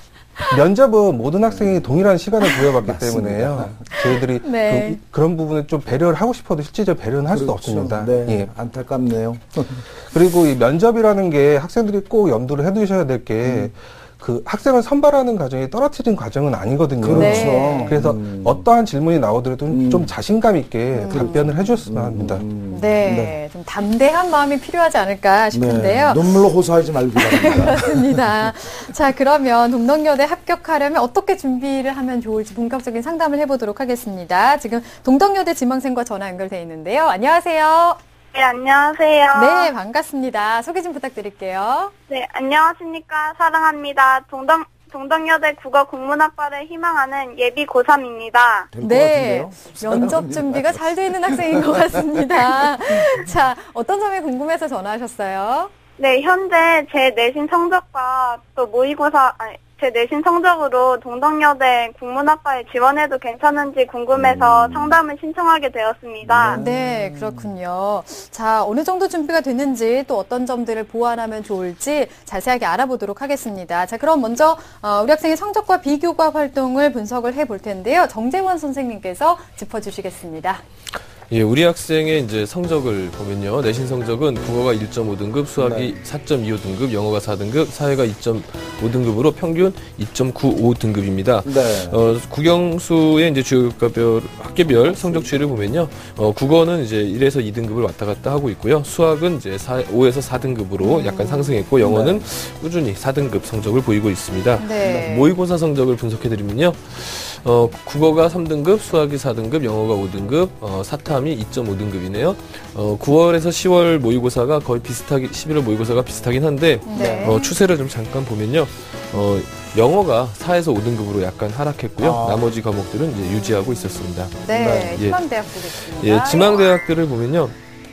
면접은 모든 학생이 동일한 시간을 부여받기 때문에요. 저희들이 네. 그런 부분에 좀 배려를 하고 싶어도 실질적으로 배려는 할 수도 없습니다. 네, 예. 안타깝네요. 그리고 이 면접이라는 게 학생들이 꼭 염두를 해두셔야 될 게 그 학생을 선발하는 과정이 떨어뜨린 과정은 아니거든요. 그렇죠. 네. 그래서 어떠한 질문이 나오더라도 좀 자신감 있게 답변을 해줬으면 합니다. 네, 좀 담대한 마음이 필요하지 않을까 싶은데요. 눈물로 호소하지 말기 바랍니다. 그렇습니다. 자, 그러면 동덕여대 합격하려면 어떻게 준비를 하면 좋을지 본격적인 상담을 해보도록 하겠습니다. 지금 동덕여대 지망생과 전화 연결돼 있는데요. 안녕하세요. 네, 안녕하세요. 네, 반갑습니다. 소개 좀 부탁드릴게요. 네, 안녕하십니까. 사랑합니다. 동덕여대 국어국문학과를 희망하는 예비 고3입니다. 네, 면접 준비가 잘 돼 있는 학생인 것 같습니다. 자, 어떤 점이 궁금해서 전화하셨어요? 네, 현재 제 내신 성적과 또 제 내신 성적으로 동덕여대 국문학과에 지원해도 괜찮은지 궁금해서 상담을 신청하게 되었습니다. 네, 그렇군요. 자, 어느 정도 준비가 됐는지 또 어떤 점들을 보완하면 좋을지 자세하게 알아보도록 하겠습니다. 자, 그럼 먼저 우리 학생의 성적과 비교과 활동을 분석을 해볼 텐데요. 정재원 선생님께서 짚어주시겠습니다. 예, 우리 학생의 이제 성적을 보면요. 내신 성적은 국어가 1.5등급, 수학이 4.25등급, 영어가 4등급, 사회가 2.5등급으로 평균 2.95등급입니다. 네. 국영수의 이제 주요 학계별 성적 추이를 보면요. 국어는 이제 1에서 2등급을 왔다 갔다 하고 있고요. 수학은 이제 5에서 4등급으로 약간 상승했고, 영어는 꾸준히 4등급 성적을 보이고 있습니다. 네. 모의고사 성적을 분석해드리면요. 국어가 3등급, 수학이 4등급, 영어가 5등급, 사탐이 2.5등급이네요. 9월에서 10월 모의고사가 거의 11월 모의고사가 비슷하긴 한데, 네. 추세를 좀 잠깐 보면요. 영어가 4에서 5등급으로 약간 하락했고요. 나머지 과목들은 이제 유지하고 있었습니다. 네, 예. 희망대학 보겠습니다. 예, 지망대학들을 보면요.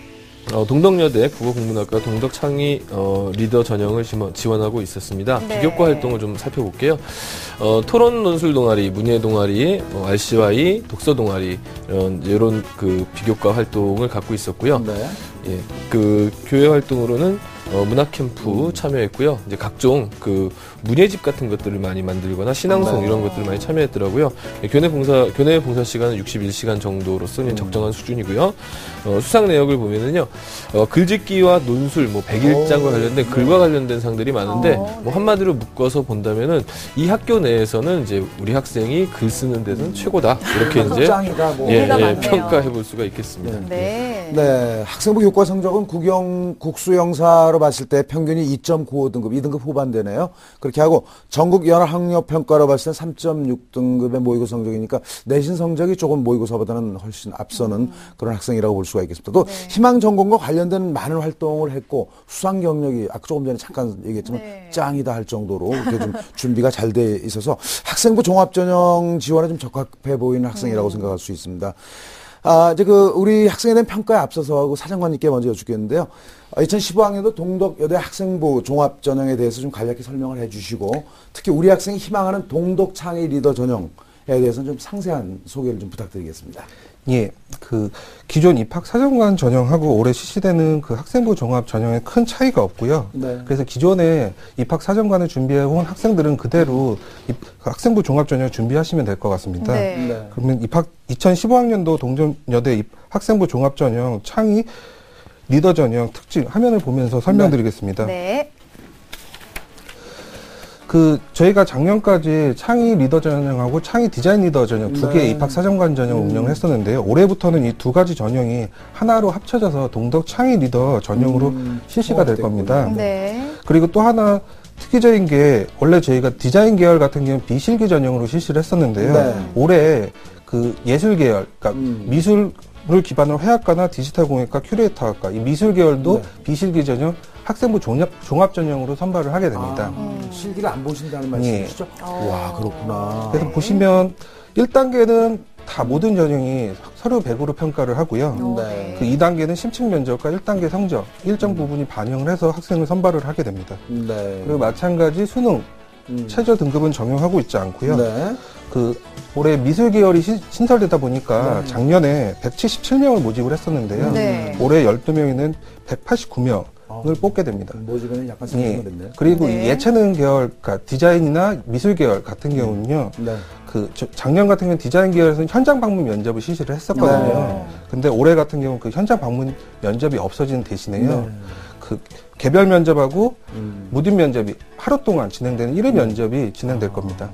동덕여대 국어국문학과 동덕창의 리더 전형을 지원하고 있었습니다. 네. 비교과 활동을 좀 살펴볼게요. 토론 논술 동아리, 문예 동아리, RCY, 독서 동아리 이런 그 비교과 활동을 갖고 있었고요. 네. 예, 그 교회 활동으로는 문학 캠프 참여했고요. 이제 각종 그 문예집 같은 것들을 많이 만들거나 신앙송 이런 것들을 많이 참여했더라고요. 교내 봉사 시간은 61시간 정도로서는 적정한 수준이고요. 수상 내역을 보면은요. 글짓기와 논술, 뭐 백일장과 관련된 글과 관련된 상들이 많은데 뭐 한마디로 묶어서 본다면은 이 학교 내에서는 이제 우리 학생이 글 쓰는 데는 최고다. 이렇게 이제 짱이다, 뭐. 평가해 볼 수가 있겠습니다. 네. 네, 학생부 교과 성적은 국수영사로 봤을 때 평균이 2.95등급, 2등급 후반대네요. 그렇게 하고 전국 연합학력평가로 봤을 때 3.6등급의 모의고사 성적이니까 내신 성적이 조금 모의고사보다는 훨씬 앞서는 그런 학생이라고 볼 수가 있겠습니다. 또 희망 전공과 관련된 많은 활동을 했고 수상 경력이 아까 조금 전에 잠깐 얘기했지만 짱이다 할 정도로 이렇게 좀 준비가 잘 돼 있어서 학생부 종합전형 지원에 좀 적합해 보이는 학생이라고 생각할 수 있습니다. 이제 우리 학생에 대한 평가에 앞서서 사장관님께 먼저 여쭙겠는데요. 2015학년도 동덕여대 학생부 종합전형에 대해서 좀 간략히 설명을 해주시고, 특히 우리 학생이 희망하는 동덕창의 리더 전형에 대해서는 좀 상세한 소개를 좀 부탁드리겠습니다. 예, 그 기존 입학 사정관 전형하고 올해 실시되는 그 학생부 종합 전형에 큰 차이가 없고요. 네. 그래서 기존에 입학 사정관을 준비해온 학생들은 그대로 학생부 종합 전형을 준비하시면 될 것 같습니다. 네. 그러면 2015학년도 동덕여대 학생부 종합 전형 창의 리더 전형 특징 화면을 보면서 설명드리겠습니다. 네. 저희가 작년까지 창의 리더 전형하고 창의 디자인 리더 전형 두 개의 입학 사정관 전형을 운영을 했었는데요. 올해부터는 이 두 가지 전형이 하나로 합쳐져서 동덕 창의 리더 전형으로 실시가 될 겁니다. 네. 그리고 또 하나 특이적인 게 원래 저희가 디자인 계열 같은 경우는 비실기 전형으로 실시를 했었는데요. 네. 올해 그 예술 계열, 그러니까 미술을 기반으로 해학과나 디지털 공예과, 큐레이터학과 이 미술 계열도 비실기 전형 학생부 종합 전형으로 선발을 하게 됩니다. 실기를 안 보신다는 말씀이시죠? 와, 그렇구나. 그래서 보시면 1단계는 다 모든 전형이 서류 100으로 평가를 하고요. 네. 그 2단계는 심층 면접과 1단계 성적 일정 부분이 반영을 해서 학생을 선발을 하게 됩니다. 네. 그리고 마찬가지 수능 최저 등급은 적용하고 있지 않고요. 네. 그 올해 미술 계열이 신설되다 보니까 작년에 177명을 모집을 했었는데요. 네. 올해 12명에는 189명을 뽑게 됩니다. 모집에는 약간 생각을 했네요. 그리고 네. 이 예체능 계열, 그러니까 디자인이나 미술 계열 같은 경우는요. 네. 작년 같은 경우는 디자인 계열에서는 현장 방문 면접을 실시를 했었거든요. 근데 올해 같은 경우는 그 현장 방문 면접이 없어지는 대신에요. 그 개별 면접하고 무딘 면접이 하루 동안 진행되는 1회 면접이 진행될 겁니다.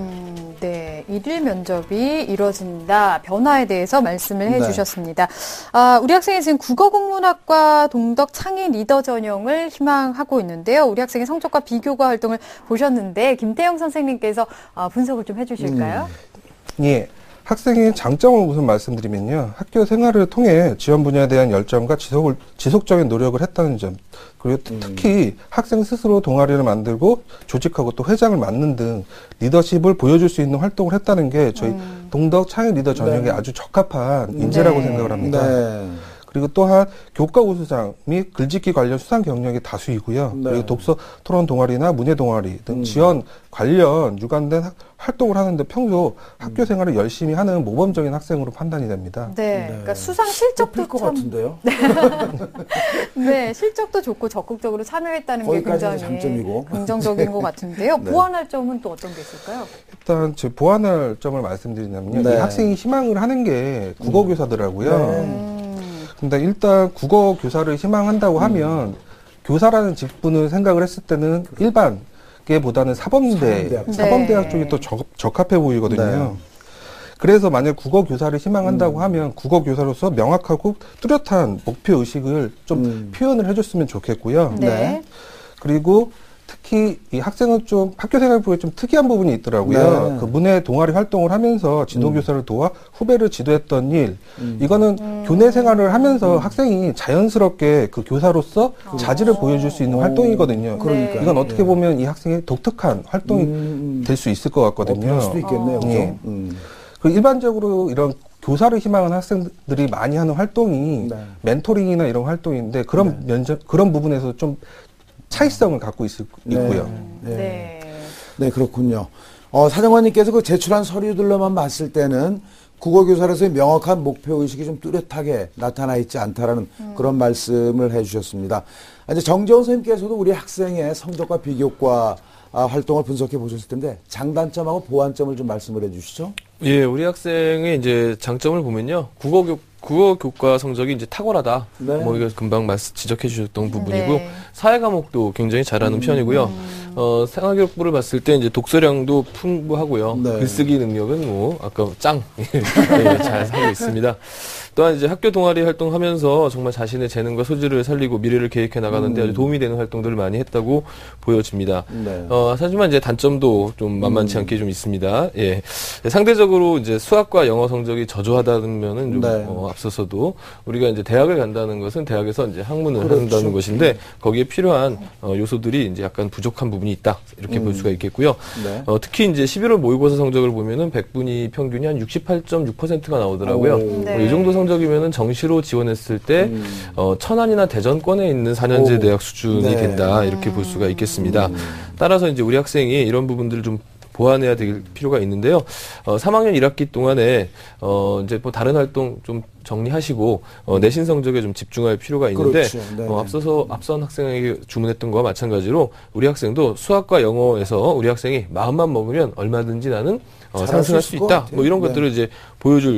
네, 1일 면접이 이뤄진다. 변화에 대해서 말씀을 해주셨습니다. 우리 학생이 지금 국어국문학과 동덕 창의 리더 전형을 희망하고 있는데요. 우리 학생의 성적과 비교과 활동을 보셨는데 김태형 선생님께서 분석을 좀 해주실까요? 예. 학생의 장점을 우선 말씀드리면요. 학교 생활을 통해 지원 분야에 대한 열정과 지속적인 노력을 했다는 점. 그리고 특히 학생 스스로 동아리를 만들고 조직하고 또 회장을 맡는 등 리더십을 보여줄 수 있는 활동을 했다는 게 저희 동덕 창의 리더 전형에 아주 적합한 인재라고 생각을 합니다. 네. 그리고 또한 교과 우수상 및 글짓기 관련 수상 경력이 다수이고요. 그리고 독서 토론 동아리나 문예 동아리 등 지원 관련 유관된 활동을 하는데 평소 학교 생활을 열심히 하는 모범적인 학생으로 판단이 됩니다. 네, 그러니까 수상 실적도 것 같은데요. 네, 실적도 좋고 적극적으로 참여했다는 게 굉장히 장점이고. 긍정적인 것 같은데요. 네. 보완할 점은 또 어떤 게 있을까요? 일단 제 보완할 점을 말씀드리냐면요. 네. 이 학생이 희망을 하는 게 국어교사더라고요. 근데 일단 국어 교사를 희망한다고 하면 교사라는 직분을 생각을 했을 때는 일반계보다는 사범대학 쪽이 또 적합해 보이거든요. 네. 그래서 만약 국어 교사를 희망한다고 하면 국어 교사로서 명확하고 뚜렷한 목표 의식을 좀 표현을 해줬으면 좋겠고요. 네. 그리고 특히 이 학생은 좀 학교 생활 부에 좀 특이한 부분이 있더라고요. 네. 그 문해 동아리 활동을 하면서 지도교사를 도와 후배를 지도했던 일. 이거는 교내 생활을 하면서 학생이 자연스럽게 그 교사로서 자질을 보여줄 수 있는 활동이거든요. 그러니까요. 이건 어떻게 보면 이 학생의 독특한 활동이 될 수 있을 것 같거든요. 그럴 수도 있겠네요. 예. 그죠? 그리고 일반적으로 이런 교사를 희망하는 학생들이 많이 하는 활동이 네. 멘토링이나 이런 활동인데 그런 그런 부분에서 좀 차이성을 갖고 있고요. 네. 네, 그렇군요. 사정관님께서 그 제출한 서류들로만 봤을 때는 국어교사로서의 명확한 목표의식이 좀 뚜렷하게 나타나 있지 않다라는 그런 말씀을 해주셨습니다. 이제 정재원 선생님께서도 우리 학생의 성적과 비교과 활동을 분석해 보셨을 텐데 장단점하고 보완점을 좀 말씀을 해 주시죠. 예, 우리 학생의 이제 장점을 보면요. 국어 교과 성적이 이제 탁월하다. 네. 뭐 이거 금방 지적해 주셨던 부분이고 네. 사회 과목도 굉장히 잘하는 편이고요. 생활기록부를 봤을 때 이제 독서량도 풍부하고요. 네. 글쓰기 능력은 뭐 아까 짱 예, 잘 하고 있습니다. 또한 이제 학교 동아리 활동하면서 정말 자신의 재능과 소질을 살리고 미래를 계획해 나가는데 아주 도움이 되는 활동들을 많이 했다고 보여집니다. 네. 하지만 이제 단점도 좀 만만치 않게 좀 있습니다. 예. 상대적으로 이제 수학과 영어 성적이 저조하다는 면은 좀 네. 앞서서도 우리가 이제 대학을 간다는 것은 대학에서 이제 학문을 그렇죠. 한다는 것인데 거기에 필요한 요소들이 이제 약간 부족한 부분이 있다. 이렇게 볼 수가 있겠고요. 네. 특히 이제 11월 모의고사 성적을 보면은 100분위 평균이 한 68.6%가 나오더라고요. 네. 이 정도 성적이면은 정시로 지원했을 때 천안이나 대전권에 있는 4년제 대학 수준이 네. 된다. 이렇게 볼 수가 있겠습니다. 따라서 이제 우리 학생이 이런 부분들을 좀 보완해야 될 필요가 있는데요. 3학년 1학기 동안에 이제 뭐 다른 활동 좀 정리하시고 내신 성적에 좀 집중할 필요가 있는데 그렇죠. 네. 앞선 학생에게 주문했던 거와 마찬가지로 우리 학생도 수학과 영어에서 우리 학생이 마음만 먹으면 얼마든지 나는 상승할 수 있다. 뭐 이런 것들을 이제 보여줄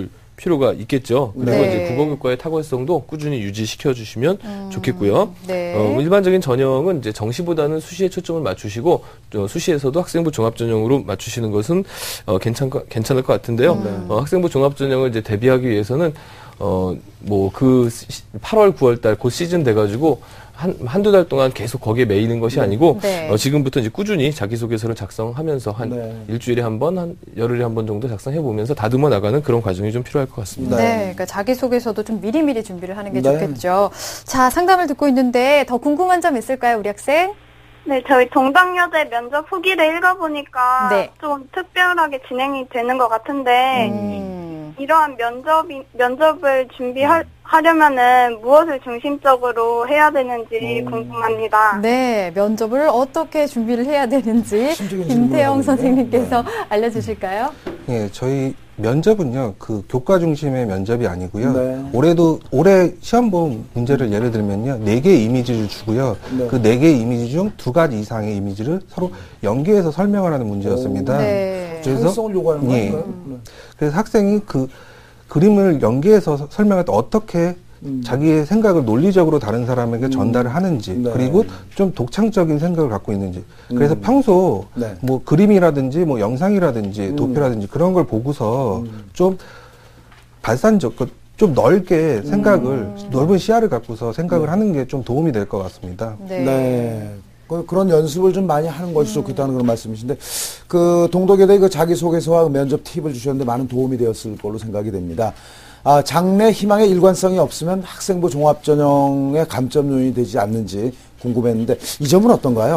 필요가 있겠죠. 그리고 네. 이제 국어교과의 탁월성도 꾸준히 유지시켜 주시면 좋겠고요. 네. 일반적인 전형은 이제 정시보다는 수시에 초점을 맞추시고 수시에서도 학생부 종합전형으로 맞추시는 것은 괜찮을 것 같은데요. 학생부 종합전형을 이제 대비하기 위해서는 뭐 그 8월, 9월 달 곧 시즌 돼가지고 한두 달 동안 계속 거기에 매이는 것이 아니고 네. 지금부터 이제 꾸준히 자기소개서를 작성하면서 한 일주일에 한 번, 한 열흘에 한 번 정도 작성해 보면서 다듬어 나가는 그런 과정이 좀 필요할 것 같습니다. 네, 그러니까 자기소개서도 좀 미리미리 준비를 하는 게 좋겠죠. 자, 상담을 듣고 있는데 더 궁금한 점 있을까요, 우리 학생? 네, 저희 동덕여대 면접 후기를 읽어보니까 네. 좀 특별하게 진행이 되는 것 같은데 이러한 면접을 준비하려면은 무엇을 중심적으로 해야 되는지 궁금합니다. 네, 면접을 어떻게 준비를 해야 되는지 김태영 선생님께서 알려주실까요? 예, 저희 면접은요, 그 교과 중심의 면접이 아니고요. 네. 올해 시험본 문제를 예를 들면요, 4개의 이미지를 주고요. 네. 그 4개의 이미지 중 2가지 이상의 이미지를 서로 연계해서 설명을 하는 문제였습니다. 네. 창의성을 요구하는 예. 거예요. 그래서 학생이 그 그림을 연계해서 설명할 때 어떻게 자기의 생각을 논리적으로 다른 사람에게 전달을 하는지, 네. 그리고 좀 독창적인 생각을 갖고 있는지. 그래서 평소 네. 뭐 그림이라든지 뭐 영상이라든지 도표라든지 그런 걸 보고서 좀 발산적, 좀 넓게 생각을, 넓은 시야를 갖고서 생각을 하는 게 좀 도움이 될 것 같습니다. 네. 그런 연습을 좀 많이 하는 것이 좋겠다는 그런 말씀이신데, 그 동덕여대 그 자기소개서와 면접 팁을 주셨는데 많은 도움이 되었을 걸로 생각이 됩니다. 장래 희망의 일관성이 없으면 학생부 종합전형의 감점 요인이 되지 않는지 궁금했는데, 이 점은 어떤가요?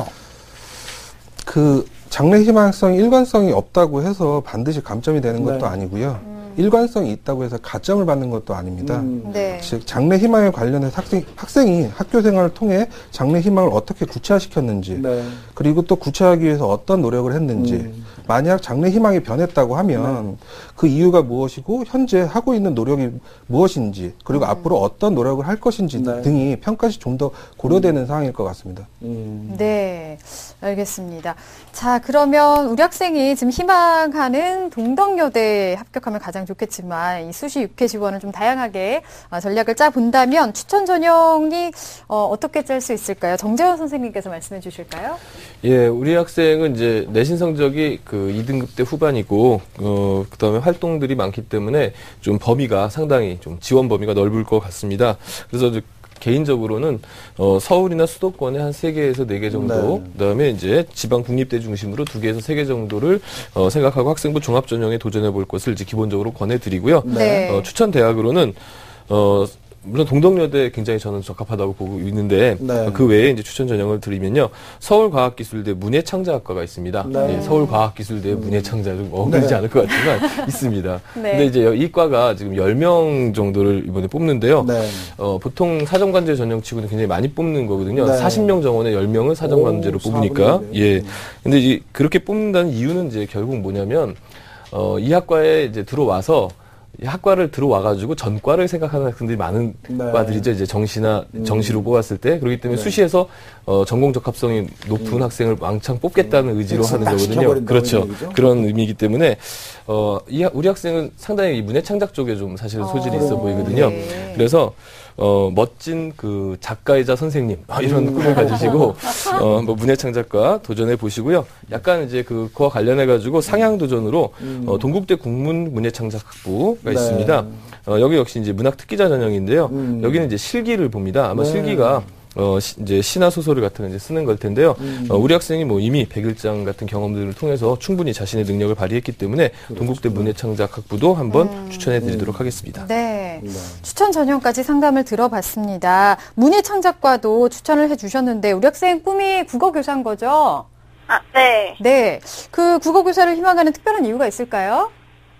그 장래 희망성이 일관성이 없다고 해서 반드시 감점이 되는 것도 네. 아니고요. 일관성이 있다고 해서 가점을 받는 것도 아닙니다. 네. 즉 장래 희망에 관련해서 학생이 학교 생활을 통해 장래 희망을 어떻게 구체화시켰는지, 네. 그리고 또 구체화하기 위해서 어떤 노력을 했는지, 만약 장래 희망이 변했다고 하면 그 이유가 무엇이고 현재 하고 있는 노력이 무엇인지, 그리고 앞으로 어떤 노력을 할 것인지 등이 평가시 좀 더 고려되는 상황일 것 같습니다. 네, 알겠습니다. 자, 그러면 우리 학생이 지금 희망하는 동덕여대에 합격하면 가장 좋겠지만 이 수시 6회 지원을 좀 다양하게 전략을 짜 본다면 추천 전형이 어떻게 짤 수 있을까요? 정재원 선생님께서 말씀해 주실까요? 예, 우리 학생은 이제 내신 성적이 그 2등급 대 후반이고 그다음에 활동들이 많기 때문에 좀 범위가 상당히 좀 지원 범위가 넓을 것 같습니다. 그래서 개인적으로는 서울이나 수도권에 한 3개에서 4개 정도, 그다음에 이제 지방 국립대 중심으로 2개에서 3개 정도를 생각하고 학생부 종합전형에 도전해 볼 것을 이제 기본적으로 권해드리고요. 네. 추천 대학으로는 물론 동덕여대 굉장히 저는 적합하다고 보고 있는데 그 외에 이제 추천 전형을 드리면요, 서울과학기술대 문예창자학과가 있습니다. 네, 서울과학기술대 문예창자 좀 어울리지 않을 것 같지만 있습니다. 근데 이제 이 과가 지금 10명 정도를 이번에 뽑는데요. 보통 사정관제 전형치고는 굉장히 많이 뽑는 거거든요. 40명 정원에 10명을 사정관제로 뽑으니까. 예. 근데 이제 그렇게 뽑는다는 이유는 이제 결국 뭐냐면 이 학과에 이제 들어와서 이 학과를 들어와가지고 전과를 생각하는 학생들이 많은 과들이죠. 이제 정시로 뽑았을 때. 그렇기 때문에 수시에서 전공 적합성이 높은 학생을 왕창 뽑겠다는 의지로 하는 거거든요. 그렇죠. 그런 의미이기 때문에 우리 학생은 상당히 이 문예창작 쪽에 좀 사실 소질이 있어 보이거든요. 그래서 멋진 그 작가이자 선생님 이런 꿈을 가지시고 뭐 문예창작과 도전해 보시고요. 약간 이제 그거와 관련해 가지고 상향 도전으로 동국대 국문 문예창작학부가 있습니다. 여기 역시 이제 문학 특기자 전형인데요. 여기는 이제 실기를 봅니다. 아마 실기가 이제 시나 소설을 같은 거 이제 쓰는 걸 텐데요. 우리 학생이 뭐 이미 100일장 같은 경험들을 통해서 충분히 자신의 능력을 발휘했기 때문에 동국대 문예창작학부도 한번 추천해 드리도록 하겠습니다. 네. 추천 전형까지 상담을 들어봤습니다. 문예창작과도 추천을 해 주셨는데 우리 학생 꿈이 국어교사인 거죠? 네. 네. 그 국어교사를 희망하는 특별한 이유가 있을까요?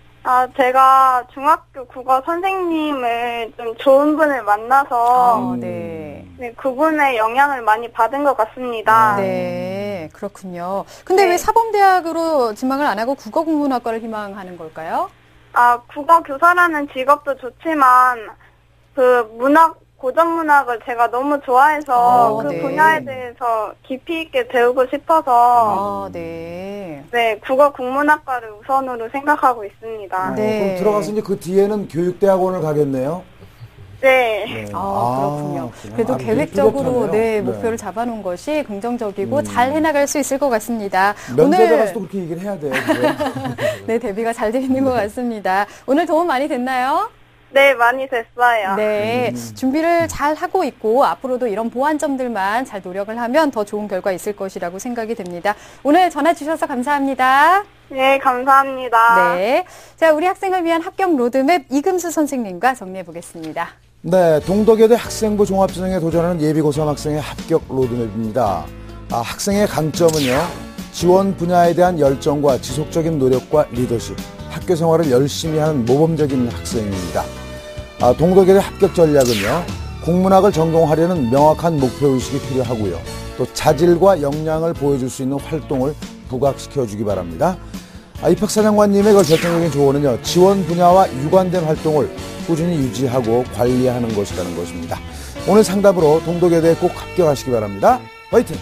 제가 중학교 국어 선생님을 좀 좋은 분을 만나서 네, 그분의 영향을 많이 받은 것 같습니다. 네, 그렇군요. 근데 왜 사범대학으로 지망을 안 하고 국어국문학과를 희망하는 걸까요? 국어 교사라는 직업도 좋지만 그 고전문학을 제가 너무 좋아해서 그 네. 분야에 대해서 깊이 있게 배우고 싶어서 네. 네, 국어 국문학과를 우선으로 생각하고 있습니다. 네. 그럼 들어가서 이제 그 뒤에는 교육대학원을 가겠네요. 네. 그렇군요. 그렇구나. 그래도 되게 계획적으로 뚜렷하네요. 네, 목표를 잡아놓은 것이 긍정적이고 잘 해나갈 수 있을 것 같습니다. 면접에 가서도 그렇게 얘기를 해야 돼요. 네, 대비가 잘 돼 있는 것 같습니다. 오늘 도움 많이 됐나요? 네, 많이 됐어요. 네, 준비를 잘 하고 있고 앞으로도 이런 보완점들만 잘 노력을 하면 더 좋은 결과 있을 것이라고 생각이 됩니다. 오늘 전화 주셔서 감사합니다. 네, 감사합니다. 네, 자, 우리 학생을 위한 합격 로드맵 이금수 선생님과 정리해 보겠습니다. 네, 동덕여대 학생부 종합전형에 도전하는 예비고3 학생의 합격 로드맵입니다. 학생의 강점은요, 지원 분야에 대한 열정과 지속적인 노력과 리더십, 학교 생활을 열심히 하는 모범적인 학생입니다. 동덕여대 합격 전략은요, 국문학을 전공하려는 명확한 목표의식이 필요하고요. 또 자질과 역량을 보여줄 수 있는 활동을 부각시켜주기 바랍니다. 입학사령관님의 그 결정적인 조언은요, 지원 분야와 유관된 활동을 꾸준히 유지하고 관리하는 것이라는 것입니다. 오늘 상담으로 동덕여대에 꼭 합격하시기 바랍니다. 화이팅!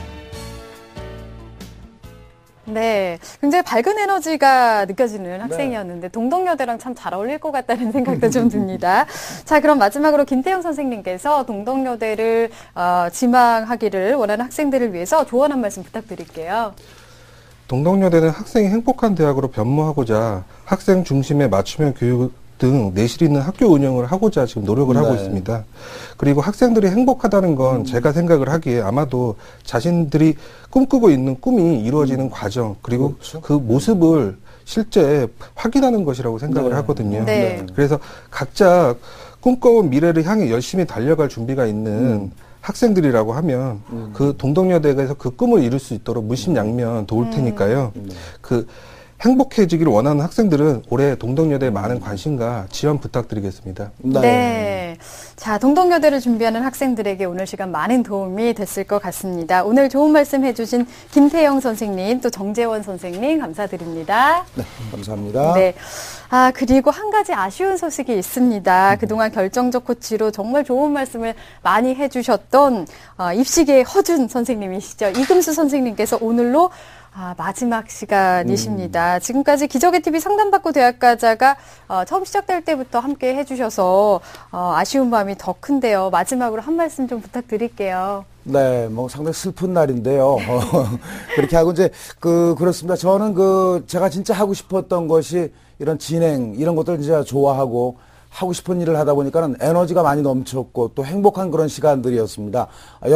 네, 굉장히 밝은 에너지가 느껴지는 학생이었는데 동덕여대랑 참 잘 어울릴 것 같다는 생각도 좀 듭니다. 자, 그럼 마지막으로 김태형 선생님께서 동덕여대를 지망하기를 원하는 학생들을 위해서 조언 한 말씀 부탁드릴게요. 동덕여대는 학생이 행복한 대학으로 변모하고자 학생 중심의 맞춤형 교육 등 내실 있는 학교 운영을 하고자 지금 노력을 하고 있습니다. 그리고 학생들이 행복하다는 건 제가 생각을 하기에 아마도 자신들이 꿈꾸고 있는 꿈이 이루어지는 과정, 그리고 그 모습을 실제 확인하는 것이라고 생각을 하거든요. 네. 그래서 각자 꿈꿔온 미래를 향해 열심히 달려갈 준비가 있는 학생들이라고 하면 그 동덕여대에서 그 꿈을 이룰 수 있도록 물심양면 도울 테니까요. 그 행복해지기를 원하는 학생들은 올해 동덕여대에 많은 관심과 지원 부탁드리겠습니다. 네. 자, 동덕여대를 준비하는 학생들에게 오늘 시간 많은 도움이 됐을 것 같습니다. 오늘 좋은 말씀 해주신 김태영 선생님, 또 정재원 선생님 감사드립니다. 네, 감사합니다. 네. 그리고 한 가지 아쉬운 소식이 있습니다. 그동안 결정적 코치로 정말 좋은 말씀을 많이 해주셨던 입시계의 허준 선생님이시죠. 이금수 선생님께서 오늘로 마지막 시간이십니다. 지금까지 기적의 TV 상담받고 대학가자가 처음 시작될 때부터 함께 해주셔서 아쉬운 마음이 더 큰데요. 마지막으로 한 말씀 좀 부탁드릴게요. 네, 뭐 상당히 슬픈 날인데요. 그렇게 하고 이제 그렇습니다. 저는 제가 진짜 하고 싶었던 것이 이런 진행 이런 것들 진짜 좋아하고 하고 싶은 일을 하다 보니까는 에너지가 많이 넘쳤고 또 행복한 그런 시간들이었습니다.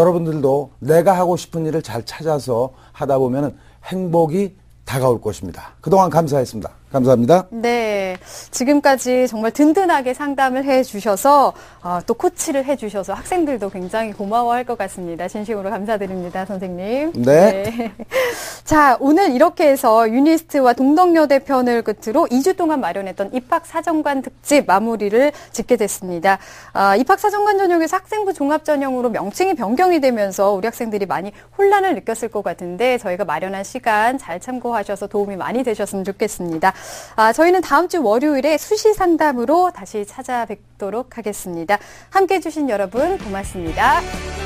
여러분들도 내가 하고 싶은 일을 잘 찾아서 하다 보면은 행복이 다가올 것입니다. 그동안 감사했습니다. 감사합니다. 네, 지금까지 정말 든든하게 상담을 해주셔서 또 코치를 해주셔서 학생들도 굉장히 고마워할 것 같습니다. 진심으로 감사드립니다, 선생님. 네. 자, 오늘 이렇게 해서 유니스트와 동덕여대 편을 끝으로 2주 동안 마련했던 입학사정관 특집 마무리를 짓게 됐습니다. 입학사정관 전형에서 학생부 종합전형으로 명칭이 변경이 되면서 우리 학생들이 많이 혼란을 느꼈을 것 같은데 저희가 마련한 시간 잘 참고하셔서 도움이 많이 되셨으면 좋겠습니다. 저희는 다음 주 월요일에 수시 상담으로 다시 찾아뵙도록 하겠습니다. 함께해 주신 여러분 고맙습니다.